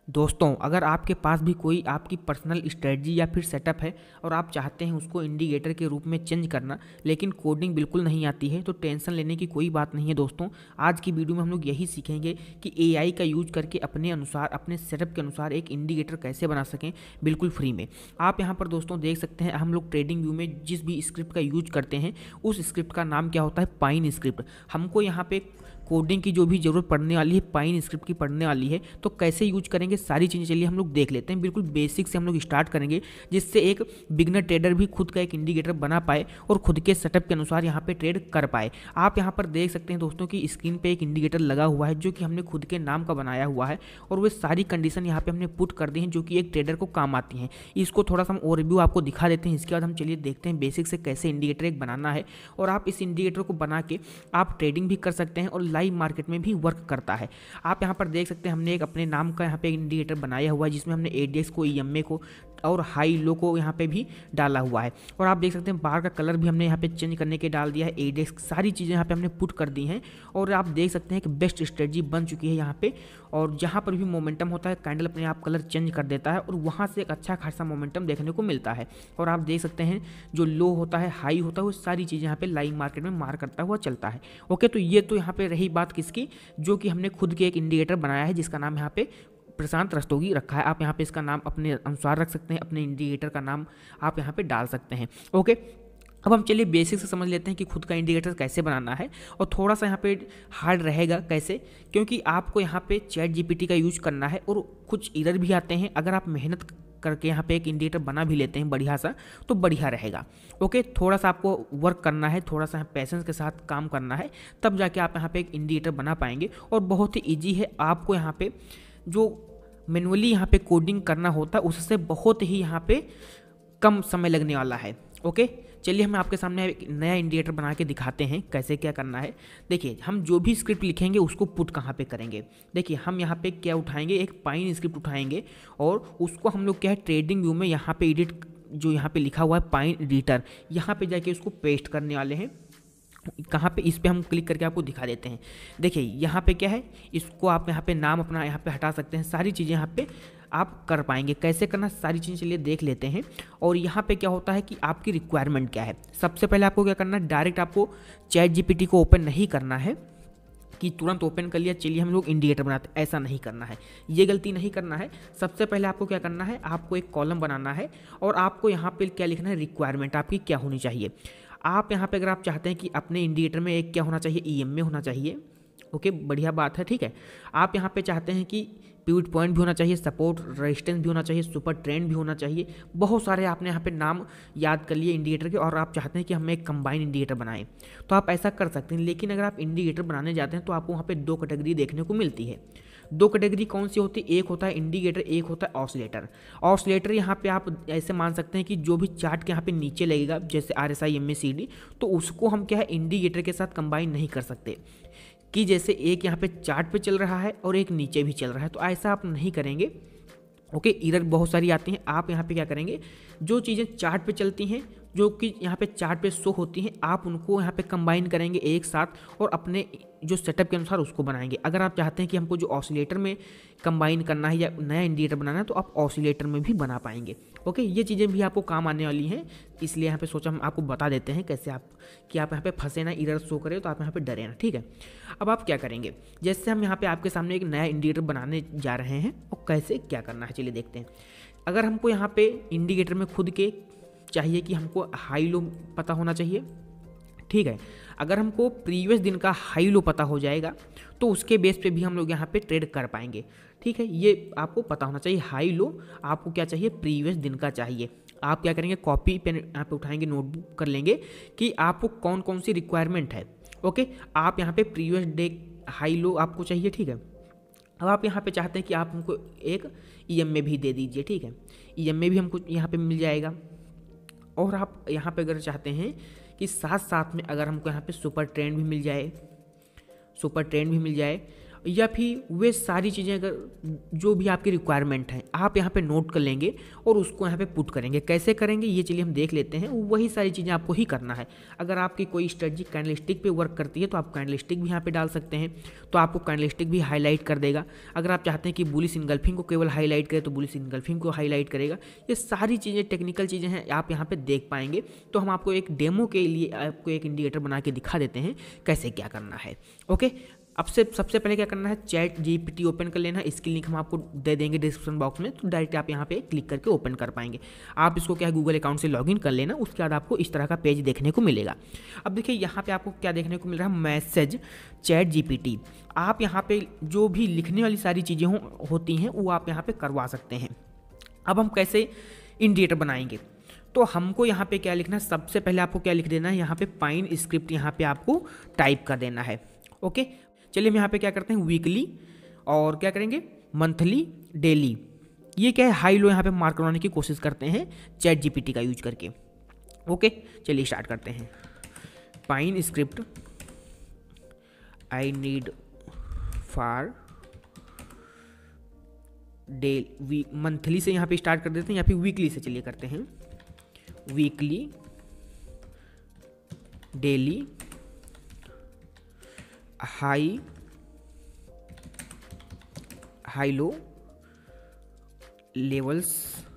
दोस्तों, अगर आपके पास भी कोई आपकी पर्सनल स्ट्रेटजी या फिर सेटअप है और आप चाहते हैं उसको इंडिकेटर के रूप में चेंज करना, लेकिन कोडिंग बिल्कुल नहीं आती है, तो टेंशन लेने की कोई बात नहीं है दोस्तों। आज की वीडियो में हम लोग यही सीखेंगे कि एआई का यूज करके अपने अनुसार, अपने सेटअप के अनुसार एक इंडिकेटर कैसे बना सकें बिल्कुल फ्री में। आप यहाँ पर दोस्तों देख सकते हैं, हम लोग ट्रेडिंग व्यू में जिस भी स्क्रिप्ट का यूज करते हैं उस स्क्रिप्ट का नाम क्या होता है, पाइन स्क्रिप्ट। हमको यहाँ पे कोडिंग की जो भी ज़रूरत पड़ने वाली है पाइन स्क्रिप्ट की पड़ने वाली है, तो कैसे यूज करेंगे सारी चीज़ें चलिए हम लोग देख लेते हैं। बिल्कुल बेसिक से हम लोग स्टार्ट करेंगे, जिससे एक बिगनर ट्रेडर भी खुद का एक इंडिकेटर बना पाए और खुद के सेटअप के अनुसार यहाँ पे ट्रेड कर पाए। आप यहाँ पर देख सकते हैं दोस्तों कि स्क्रीन पे एक इंडिकेटर लगा हुआ है जो कि हमने खुद के नाम का बनाया हुआ है, और वे सारी कंडीशन यहाँ पे हमने पुट कर दी हैं जो कि एक ट्रेडर को काम आती हैं। इसको थोड़ा सा हम ओवरव्यू आपको दिखा देते हैं, इसके बाद हम चलिए देखते हैं बेसिक से कैसे इंडिकेटर एक बनाना है। और आप इस इंडिकेटर को बना के आप ट्रेडिंग भी कर सकते हैं और लाइव मार्केट में भी वर्क करता है। आप यहाँ पर देख सकते हैं हमने एक अपने नाम का यहाँ पे इंडिकेटर बनाया हुआ है, जिसमें हमने एडीएक्स को, ईएमए को और हाई लो को यहाँ पे भी डाला हुआ है। और आप देख सकते हैं बार का कलर भी हमने यहाँ पे चेंज करने के डाल दिया है, एडीएक्स सारी चीज़ें यहाँ पे हमने पुट कर दी हैं। और आप देख सकते हैं कि बेस्ट स्ट्रेटजी बन चुकी है यहाँ पे, और जहाँ पर भी मोमेंटम होता है कैंडल अपने आप कलर चेंज कर देता है और वहाँ से एक अच्छा खासा मोमेंटम देखने को मिलता है। और आप देख सकते हैं जो लो होता है, हाई होता है, वो सारी चीज़ें यहाँ पे लाइव मार्केट में मार करता हुआ चलता है। ओके, तो ये तो यहाँ पे रही बात किसकी, जो कि हमने खुद के एक इंडिकेटर बनाया है जिसका नाम यहाँ पे प्रशांत रस्तोगी रखा है। आप यहाँ पे इसका नाम अपने अनुसार रख सकते हैं, अपने इंडिकेटर का नाम आप यहाँ पे डाल सकते हैं। ओके, अब हम चलिए बेसिक से समझ लेते हैं कि खुद का इंडिकेटर कैसे बनाना है। और थोड़ा सा यहाँ पे हार्ड रहेगा, कैसे, क्योंकि आपको यहाँ पे चैट जीपीटी का यूज करना है और कुछ एरर भी आते हैं। अगर आप मेहनत करके यहाँ पे एक इंडिकेटर बना भी लेते हैं बढ़िया सा, तो बढ़िया रहेगा। ओके, थोड़ा सा आपको वर्क करना है, थोड़ा सा पैसेंस के साथ काम करना है, तब जाके आप यहाँ पे एक इंडिकेटर बना पाएंगे। और बहुत ही ईजी है, आपको यहाँ पे जो मैनुअली यहाँ पे कोडिंग करना होता है उससे बहुत ही यहाँ पे कम समय लगने वाला है। ओके, चलिए हम आपके सामने एक नया इंडिकेटर बना के दिखाते हैं कैसे क्या करना है। देखिए, हम जो भी स्क्रिप्ट लिखेंगे उसको पुट कहाँ पे करेंगे। देखिए, हम यहाँ पे क्या उठाएंगे, एक पाइन स्क्रिप्ट उठाएंगे और उसको हम लोग क्या है ट्रेडिंग व्यू में यहाँ पे एडिट, जो यहाँ पे लिखा हुआ है पाइन एडिटर, यहाँ पे जाके उसको पेस्ट करने वाले हैं। कहाँ पे, इस पे हम क्लिक करके आपको दिखा देते हैं। देखिए यहाँ पे क्या है, इसको आप यहाँ पे नाम अपना यहाँ पे हटा सकते हैं, सारी चीज़ें यहाँ पे आप कर पाएंगे। कैसे करना सारी चीज़ें चलिए देख लेते हैं। और यहाँ पे क्या होता है कि आपकी रिक्वायरमेंट क्या है। सबसे पहले आपको क्या करना है, डायरेक्ट आपको चैट जीपीटी को ओपन नहीं करना है कि तुरंत ओपन कर लिया चलिए हम लोग इंडिकेटर बनाते, ऐसा नहीं करना है, ये गलती नहीं करना है। सबसे पहले आपको क्या करना है, आपको एक कॉलम बनाना है और आपको यहाँ पे क्या लिखना है, रिक्वायरमेंट आपकी क्या होनी चाहिए। आप यहाँ पे अगर आप चाहते हैं कि अपने इंडिकेटर में एक क्या होना चाहिए, ईएमए होना चाहिए। ओके, बढ़िया बात है, ठीक है। आप यहाँ पे चाहते हैं कि पिवट पॉइंट भी होना चाहिए, सपोर्ट रेजिस्टेंस भी होना चाहिए, सुपर ट्रेंड भी होना चाहिए। बहुत सारे आपने यहाँ पे नाम याद कर लिए इंडिकेटर के, और आप चाहते हैं कि हम एक कंबाइन इंडिकेटर बनाएं, तो आप ऐसा कर सकते हैं। लेकिन अगर आप इंडिकेटर बनाने जाते हैं तो आपको वहाँ पे दो कैटेगरी देखने को मिलती है। दो कैटेगरी कौन सी होती है, एक होता है इंडिकेटर, एक होता है ऑसिलेटर। ऑसिलेटर यहाँ पे आप ऐसे मान सकते हैं कि जो भी चार्ट के यहाँ पे नीचे लगेगा, जैसे RSI MACD, तो उसको हम क्या है इंडिकेटर के साथ कंबाइन नहीं कर सकते कि जैसे एक यहाँ पे चार्ट पे चल रहा है और एक नीचे भी चल रहा है, तो ऐसा आप नहीं करेंगे। ओके, एरर बहुत सारी आती हैं। आप यहाँ पे क्या करेंगे, जो चीज़ें चार्ट पे चलती हैं, जो कि यहाँ पे चार्ट पे शो होती हैं, आप उनको यहाँ पे कंबाइन करेंगे एक साथ और अपने जो सेटअप के अनुसार उसको बनाएंगे। अगर आप चाहते हैं कि हमको जो ऑसिलेटर में कंबाइन करना है या नया इंडिकेटर बनाना है, तो आप ऑसिलेटर में भी बना पाएंगे। ओके, ये चीज़ें भी आपको काम आने वाली हैं, इसलिए यहाँ पे सोचा हम आपको बता देते हैं कैसे आप, कि आप यहाँ पे फंसे ना, एरर शो करें तो आप यहाँ पे डरे ना, ठीक है। अब आप क्या करेंगे, जैसे हम यहाँ पे आपके सामने एक नया इंडिकेटर बनाने जा रहे हैं और कैसे क्या करना है चलिए देखते हैं। अगर हमको यहाँ पे इंडिकेटर में खुद के चाहिए कि हमको हाई लो पता होना चाहिए, ठीक है। अगर हमको प्रीवियस दिन का हाई लो पता हो जाएगा तो उसके बेस पे भी हम लोग यहाँ पे ट्रेड कर पाएंगे, ठीक है। ये आपको पता होना चाहिए, हाई लो आपको क्या चाहिए, प्रीवियस दिन का चाहिए। आप क्या करेंगे, कॉपी पेन यहाँ पे उठाएंगे, नोटबुक कर लेंगे कि आपको कौन कौन सी रिक्वायरमेंट है। ओके, आप यहाँ पे प्रीवियस डे हाई लो आपको चाहिए, ठीक है। अब आप यहाँ पे चाहते हैं कि आप हमको एक ईएमए भी दे दीजिए, ठीक है। ईएमए भी हमको यहाँ पे मिल जाएगा। और आप यहाँ पे अगर चाहते हैं कि साथ साथ में अगर हमको यहाँ पे सुपर ट्रेंड भी मिल जाए, सुपर ट्रेंड भी मिल जाए, या फिर वे सारी चीज़ें अगर जो भी आपकी रिक्वायरमेंट है आप यहाँ पे नोट कर लेंगे और उसको यहाँ पे पुट करेंगे। कैसे करेंगे ये चलिए हम देख लेते हैं। वही सारी चीज़ें आपको ही करना है। अगर आपकी कोई स्ट्रेटजी कैंडलस्टिक पे वर्क करती है तो आप कैंडलस्टिक भी यहाँ पे डाल सकते हैं, तो आपको कैंडलस्टिक भी हाईलाइट कर देगा। अगर आप चाहते हैं कि बुलिश इनगल्फिंग को केवल हाईलाइट करे तो बुलिश इनगल्फिंग को हाईलाइट करेगा। ये सारी चीज़ें टेक्निकल चीज़ें हैं, आप यहाँ पे देख पाएंगे। तो हम आपको एक डेमो के लिए आपको एक इंडिकेटर बना के दिखा देते हैं कैसे क्या करना है। ओके, अब से सबसे पहले क्या करना है, चैट जीपीटी ओपन कर लेना है। इसकी लिंक हम आपको दे देंगे डिस्क्रिप्शन बॉक्स में, तो डायरेक्ट आप यहाँ पे क्लिक करके ओपन कर पाएंगे। आप इसको क्या है गूगल अकाउंट से लॉगिन कर लेना, उसके बाद आपको इस तरह का पेज देखने को मिलेगा। अब देखिए यहाँ पे आपको क्या देखने को मिल रहा है, मैसेज चैट जीपीटी। आप यहाँ पे जो भी लिखने वाली सारी चीज़ें होती हैं वो आप यहाँ पे करवा सकते हैं। अब हम कैसे इंडिकेटर बनाएंगे, तो हमको यहाँ पे क्या लिखना है, सबसे पहले आपको क्या लिख देना है, यहाँ पे पाइन स्क्रिप्ट यहाँ पे आपको टाइप कर देना है। ओके, चलिए हम यहाँ पे क्या करते हैं, वीकली और क्या करेंगे, मंथली, डेली, ये क्या है हाई लो यहाँ पे मार्क करवाने की कोशिश करते हैं चैट जीपीटी का यूज करके। ओके, चलिए स्टार्ट करते हैं। Pine script I need for day monthly से यहाँ पे स्टार्ट कर देते हैं या फिर वीकली से चलिए करते हैं। Weekly, daily, high low levels,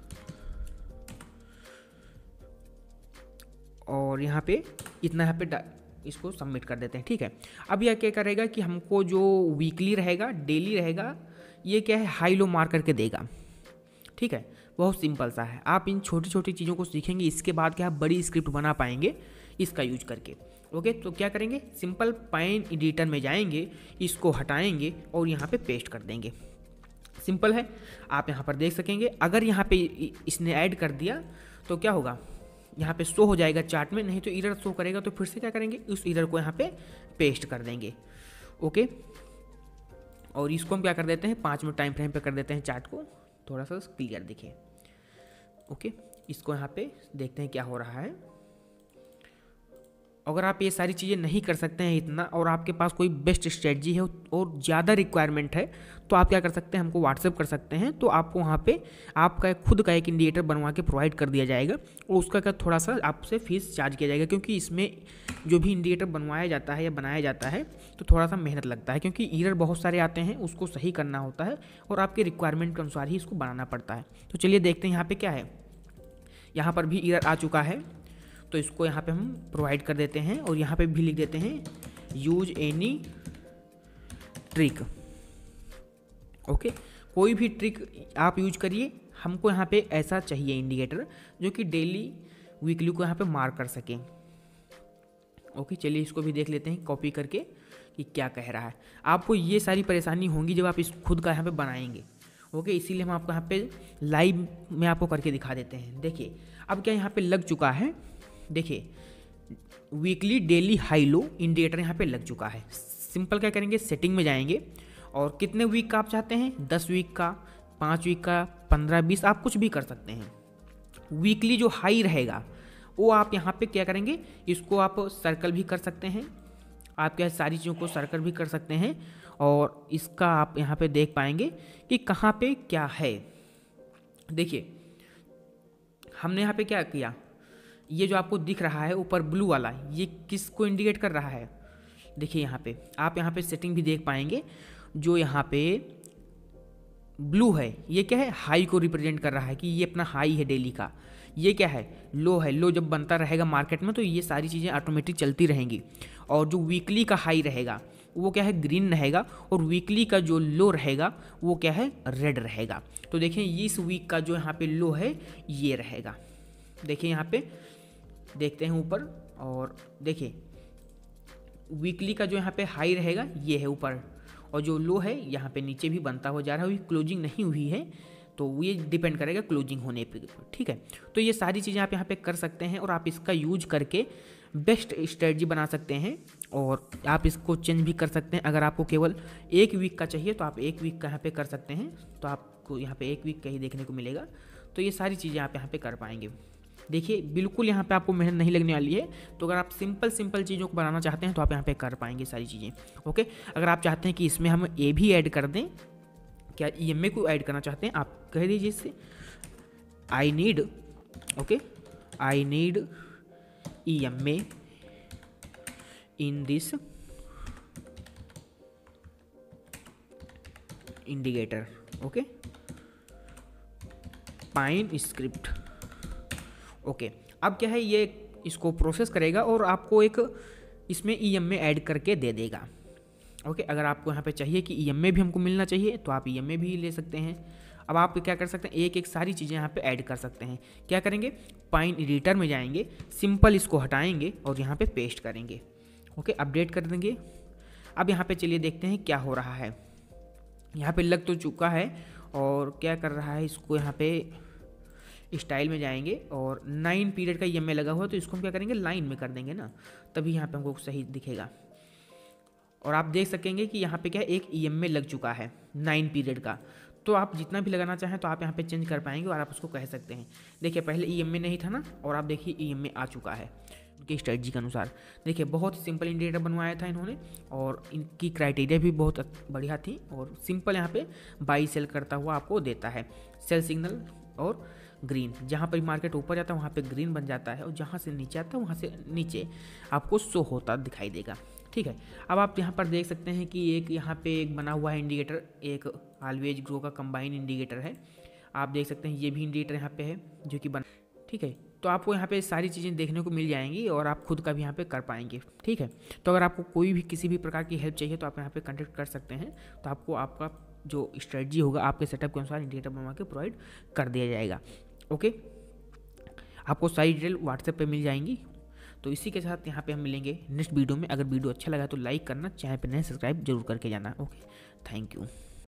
और यहाँ पे इतना यहाँ पे इसको सबमिट कर देते हैं। ठीक है, अब यह क्या करेगा कि हमको जो वीकली रहेगा, डेली रहेगा, ये क्या है हाई लो मार्क करके देगा। ठीक है, बहुत सिंपल सा है। आप इन छोटी छोटी चीज़ों को सीखेंगे, इसके बाद क्या आप बड़ी स्क्रिप्ट बना पाएंगे इसका यूज करके। ओके, तो क्या करेंगे, सिंपल पाइन एडिटर में जाएंगे, इसको हटाएंगे और यहाँ पे पेस्ट कर देंगे। सिंपल है, आप यहाँ पर देख सकेंगे। अगर यहाँ पे इसने ऐड कर दिया तो क्या होगा, यहाँ पे शो हो जाएगा चार्ट में, नहीं तो एरर शो करेगा। तो फिर से क्या करेंगे, उस एरर को यहाँ पे पेस्ट कर देंगे। ओके, और इसको हम क्या कर देते हैं, 5 मिनट टाइम फ्रेम पे कर देते हैं, चार्ट को थोड़ा सा क्लियर दिखे। ओके, इसको यहाँ पे देखते हैं क्या हो रहा है। अगर आप ये सारी चीज़ें नहीं कर सकते हैं इतना, और आपके पास कोई बेस्ट स्ट्रेटजी है और ज़्यादा रिक्वायरमेंट है, तो आप क्या कर सकते हैं, हमको व्हाट्सएप कर सकते हैं। तो आपको वहाँ पे आपका खुद का एक इंडिकेटर बनवा के प्रोवाइड कर दिया जाएगा, और उसका क्या थोड़ा सा आपसे फीस चार्ज किया जाएगा। क्योंकि इसमें जो भी इंडिकेटर बनवाया जाता है या बनाया जाता है तो थोड़ा सा मेहनत लगता है, क्योंकि एरर बहुत सारे आते हैं, उसको सही करना होता है और आपके रिक्वायरमेंट के अनुसार ही इसको बनाना पड़ता है। तो चलिए देखते हैं यहाँ पर क्या है। यहाँ पर भी एरर आ चुका है, तो इसको यहाँ पे हम प्रोवाइड कर देते हैं और यहाँ पे भी लिख देते हैं यूज एनी ट्रिक। ओके, कोई भी ट्रिक आप यूज करिए, हमको यहाँ पे ऐसा चाहिए इंडिकेटर जो कि डेली वीकली को यहाँ पे मार्क कर सकें। ओके, चलिए इसको भी देख लेते हैं कॉपी करके कि क्या कह रहा है। आपको ये सारी परेशानी होंगी जब आप इस खुद का यहाँ पे बनाएंगे। ओके, इसीलिए हम आपको यहाँ पे लाइव में आपको करके दिखा देते हैं। देखिए अब क्या यहाँ पे लग चुका है, देखिए weekly, daily, high low indicator यहाँ पे लग चुका है। सिंपल क्या करेंगे, सेटिंग में जाएंगे और कितने वीक का आप चाहते हैं, 10 वीक का, 5 वीक का, 15, 20, आप कुछ भी कर सकते हैं। वीकली जो हाई रहेगा वो आप यहाँ पे क्या करेंगे, इसको आप सर्कल भी कर सकते हैं। आप क्या सारी चीज़ों को सर्कल भी कर सकते हैं, और इसका आप यहाँ पे देख पाएंगे कि कहाँ पे क्या है। देखिए हमने यहाँ पे क्या किया, ये जो आपको दिख रहा है ऊपर ब्लू वाला, ये किसको इंडिकेट कर रहा है। देखिए यहाँ पे आप यहाँ पे सेटिंग भी देख पाएंगे, जो यहाँ पे ब्लू है ये क्या है, हाई को रिप्रेजेंट कर रहा है कि ये अपना हाई है डेली का। ये क्या है, लो है। लो जब बनता रहेगा मार्केट में तो ये सारी चीज़ें ऑटोमेटिक चलती रहेंगी। और जो वीकली का हाई रहेगा वो क्या है, ग्रीन रहेगा, और वीकली का जो लो रहेगा वो क्या है, रेड रहेगा। तो देखिए इस वीक का जो यहाँ पे लो है ये रहेगा। देखिए यहाँ पे देखते हैं ऊपर, और देखिए वीकली का जो यहाँ पे हाई रहेगा ये है ऊपर, और जो लो है यहाँ पे नीचे भी बनता हुआ जा रहा है। अभी क्लोजिंग नहीं हुई है तो ये डिपेंड करेगा क्लोजिंग होने पे। ठीक है, तो ये सारी चीज़ें आप यहाँ पे कर सकते हैं और आप इसका यूज करके बेस्ट स्ट्रेटजी बना सकते हैं, और आप इसको चेंज भी कर सकते हैं। अगर आपको केवल 1 वीक का चाहिए तो आप 1 वीक का यहाँ पे कर सकते हैं, तो आपको यहाँ पे 1 वीक का ही देखने को मिलेगा। तो ये सारी चीज़ें आप यहाँ पे कर पाएंगे। देखिए बिल्कुल यहाँ पे आपको मेहनत नहीं लगने वाली है। तो अगर आप सिंपल चीज़ों को बनाना चाहते हैं तो आप यहाँ पे कर पाएंगे सारी चीज़ें। ओके, अगर आप चाहते हैं कि इसमें हम ए भी ऐड कर दें, क्या EMA को ऐड करना चाहते हैं, आप कह दीजिए इससे I need, okay, I need EMA in this indicator, okay, pine script. Okay, अब क्या है, ये इसको प्रोसेस करेगा और आपको एक इसमें EMA ऐड करके दे देगा। ओके, अगर आपको यहाँ पे चाहिए कि EMA भी हमको मिलना चाहिए तो आप EMA भी ले सकते हैं। अब आप क्या कर सकते हैं, एक एक सारी चीज़ें यहाँ पे ऐड कर सकते हैं। क्या करेंगे, पाइन एडिटर में जाएंगे, सिंपल इसको हटाएंगे और यहाँ पे पेस्ट करेंगे। ओके, अपडेट कर देंगे। अब यहाँ पे चलिए देखते हैं क्या हो रहा है। यहाँ पे लग तो चुका है और क्या कर रहा है, इसको यहाँ पे स्टाइल में जाएंगे और 9 पीरियड का EMA लगा हुआ है तो इसको हम क्या करेंगे, लाइन में कर देंगे ना, तभी यहाँ पे हमको सही दिखेगा। और आप देख सकेंगे कि यहाँ पे क्या है, एक EMA लग चुका है 9 पीरियड का। तो आप जितना भी लगाना चाहें तो आप यहाँ पे चेंज कर पाएंगे और आप उसको कह सकते हैं। देखिए पहले EMA नहीं था ना, और आप देखिए EMA आ चुका है उनकी स्ट्रेटजी के अनुसार। देखिए बहुत सिंपल इंडिकेटर बनवाया था इन्होंने और इनकी क्राइटेरिया भी बहुत बढ़िया थी। और सिंपल यहाँ पे बाई सेल करता हुआ आपको देता है सेल सिग्नल और ग्रीन। जहाँ पर मार्केट ऊपर जाता है वहाँ पे ग्रीन बन जाता है और जहाँ से नीचे आता है वहाँ से नीचे आपको शो होता दिखाई देगा। ठीक है, अब आप यहाँ पर देख सकते हैं कि एक यहाँ पे एक बना हुआ है इंडिकेटर, एक ऑलवेज ग्रो का कंबाइन इंडिकेटर है। आप देख सकते हैं ये भी इंडिकेटर यहाँ पे है जो कि बन, ठीक है। तो आपको यहाँ पे सारी चीज़ें देखने को मिल जाएंगी और आप खुद का भी यहाँ पे कर पाएंगे। ठीक है, तो अगर आपको कोई भी किसी भी प्रकार की हेल्प चाहिए तो आप यहाँ पे कॉन्टेक्ट कर सकते हैं। तो आपको आपका जो स्ट्रेटजी होगा आपके सेटअप के अनुसार इंडिकेटर बनवा के प्रोवाइड कर दिया जाएगा। ओके, आपको सारी डिटेल व्हाट्सएप पे मिल जाएंगी। तो इसी के साथ यहाँ पे हम मिलेंगे नेक्स्ट वीडियो में। अगर वीडियो अच्छा लगा तो लाइक करना, चैनल पे नए सब्सक्राइब जरूर करके जाना। Okay, thank you.